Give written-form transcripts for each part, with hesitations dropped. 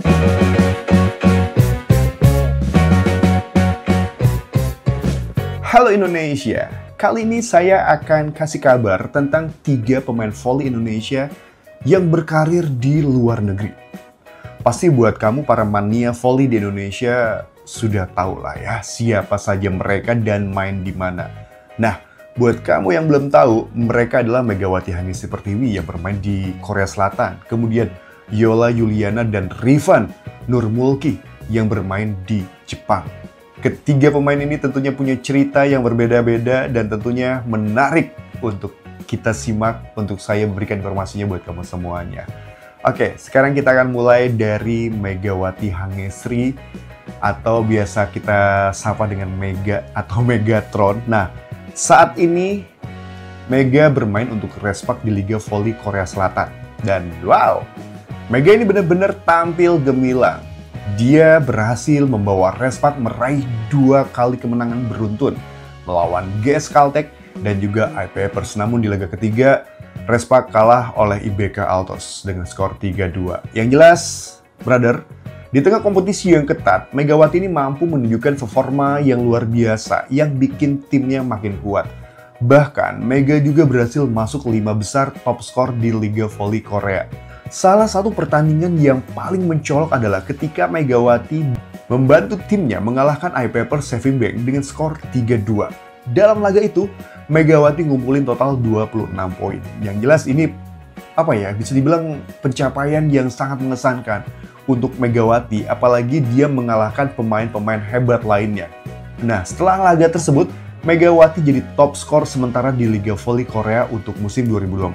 Halo Indonesia, kali ini saya akan kasih kabar tentang 3 pemain voli Indonesia yang berkarir di luar negeri. Pasti buat kamu para mania voli di Indonesia sudah tahu lah ya siapa saja mereka dan main di mana. Nah, buat kamu yang belum tahu, mereka adalah Megawati Hangestri Pertiwi yang bermain di Korea Selatan. Kemudian Yola Yuliana dan Rifan Nurmulki yang bermain di Jepang. Ketiga pemain ini tentunya punya cerita yang berbeda-beda dan tentunya menarik untuk kita simak, untuk saya memberikan informasinya buat kamu semuanya. Oke, sekarang kita akan mulai dari Megawati Hangestri atau biasa kita sapa dengan Mega atau Megatron. Nah, saat ini Mega bermain untuk Respak di Liga Voli Korea Selatan. Dan wow, Mega ini benar-benar tampil gemilang. Dia berhasil membawa Respak meraih 2 kali kemenangan beruntun melawan GS Caltech dan juga iPapers. Namun di laga ketiga, Respak kalah oleh IBK Altos dengan skor 3-2. Yang jelas, brother, di tengah kompetisi yang ketat, Megawati ini mampu menunjukkan performa yang luar biasa yang bikin timnya makin kuat. Bahkan, Mega juga berhasil masuk 5 besar top skor di Liga Voli Korea. Salah satu pertandingan yang paling mencolok adalah ketika Megawati membantu timnya mengalahkan iPapers Saving Bank dengan skor 3-2. Dalam laga itu, Megawati ngumpulin total 26 poin. Yang jelas ini bisa dibilang pencapaian yang sangat mengesankan untuk Megawati, apalagi dia mengalahkan pemain-pemain hebat lainnya. Nah, setelah laga tersebut, Megawati jadi top skor sementara di Liga Voli Korea untuk musim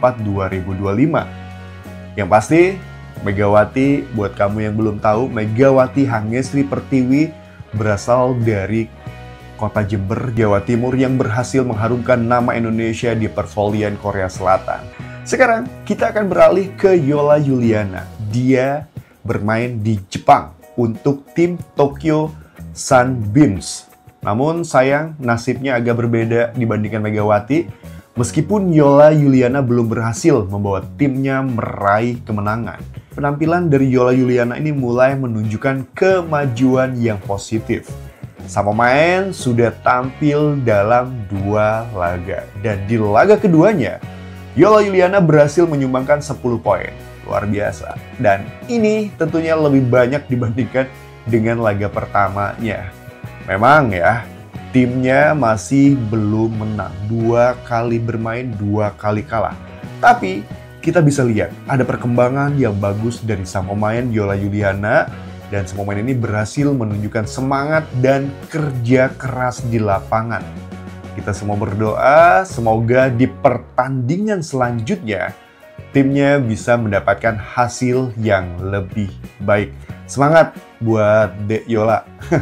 2024-2025. Yang pasti, Megawati, buat kamu yang belum tahu, Megawati Hangestri Pertiwi berasal dari kota Jember, Jawa Timur yang berhasil mengharumkan nama Indonesia di pervolian Korea Selatan. Sekarang, kita akan beralih ke Yola Yuliana. Dia bermain di Jepang untuk tim Tokyo Sunbeams. Namun sayang, nasibnya agak berbeda dibandingkan Megawati. Meskipun Yola Yuliana belum berhasil membawa timnya meraih kemenangan, penampilan dari Yola Yuliana ini mulai menunjukkan kemajuan yang positif. Sang pemain sudah tampil dalam 2 laga. Dan di laga keduanya, Yola Yuliana berhasil menyumbangkan 10 poin. Luar biasa. Dan ini tentunya lebih banyak dibandingkan dengan laga pertamanya. Memang ya, timnya masih belum menang. 2 kali bermain, 2 kali kalah. Tapi kita bisa lihat ada perkembangan yang bagus dari sang pemain Yola Yuliana. Dan sang pemain ini berhasil menunjukkan semangat dan kerja keras di lapangan. Kita semua berdoa semoga di pertandingan selanjutnya timnya bisa mendapatkan hasil yang lebih baik. Semangat buat Dek Yola.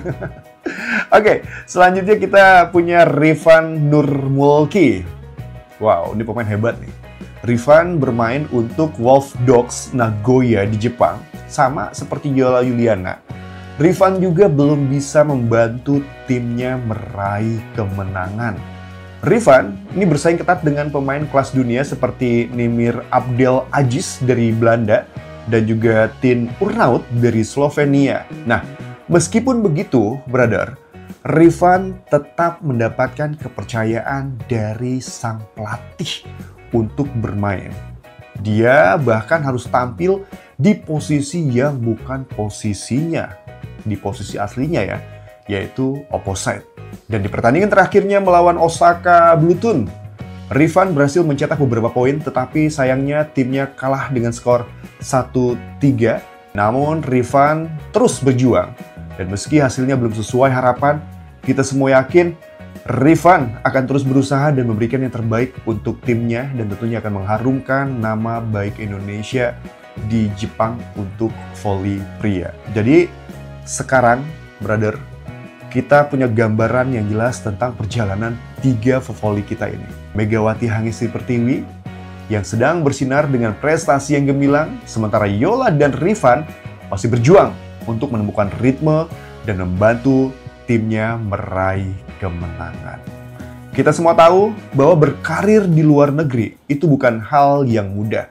Oke, selanjutnya kita punya Rifan Nurmulki. Wow, ini pemain hebat nih. Rifan bermain untuk Wolf Dogs Nagoya di Jepang, sama seperti Yola Yuliana. Rifan juga belum bisa membantu timnya meraih kemenangan. Rifan ini bersaing ketat dengan pemain kelas dunia seperti Nimir Abdel Aziz dari Belanda dan juga Tin Urnaut dari Slovenia. Nah, meskipun begitu, brother, Rifan tetap mendapatkan kepercayaan dari sang pelatih untuk bermain. Dia bahkan harus tampil di posisi yang bukan posisinya, di posisi aslinya ya, yaitu opposite. Dan di pertandingan terakhirnya melawan Osaka Bluetooth, Rifan berhasil mencetak beberapa poin, tetapi sayangnya timnya kalah dengan skor 1-3. Namun Rifan terus berjuang. Dan meski hasilnya belum sesuai harapan, kita semua yakin Rifan akan terus berusaha dan memberikan yang terbaik untuk timnya dan tentunya akan mengharumkan nama baik Indonesia di Jepang untuk voli pria. Jadi sekarang, brother, kita punya gambaran yang jelas tentang perjalanan 3 voli kita ini. Megawati Hangestri Pertiwi yang sedang bersinar dengan prestasi yang gemilang, sementara Yola dan Rifan masih berjuang untuk menemukan ritme dan membantu timnya meraih kemenangan. Kita semua tahu bahwa berkarir di luar negeri itu bukan hal yang mudah.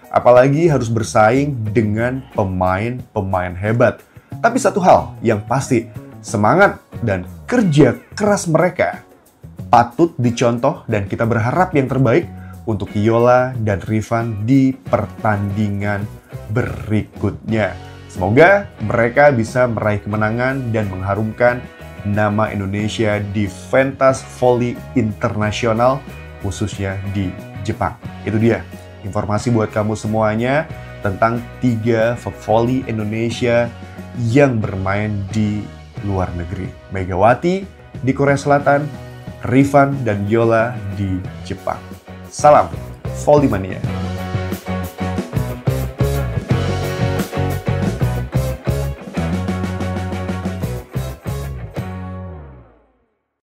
Apalagi harus bersaing dengan pemain-pemain hebat. Tapi satu hal yang pasti, semangat dan kerja keras mereka patut dicontoh dan kita berharap yang terbaik untuk Yola dan Rifan di pertandingan berikutnya. Semoga mereka bisa meraih kemenangan dan mengharumkan nama Indonesia di pentas voli internasional, khususnya di Jepang. Itu dia informasi buat kamu semuanya tentang 3 voli Indonesia yang bermain di luar negeri. Megawati di Korea Selatan, Rifan dan Yola di Jepang. Salam Volley Mania.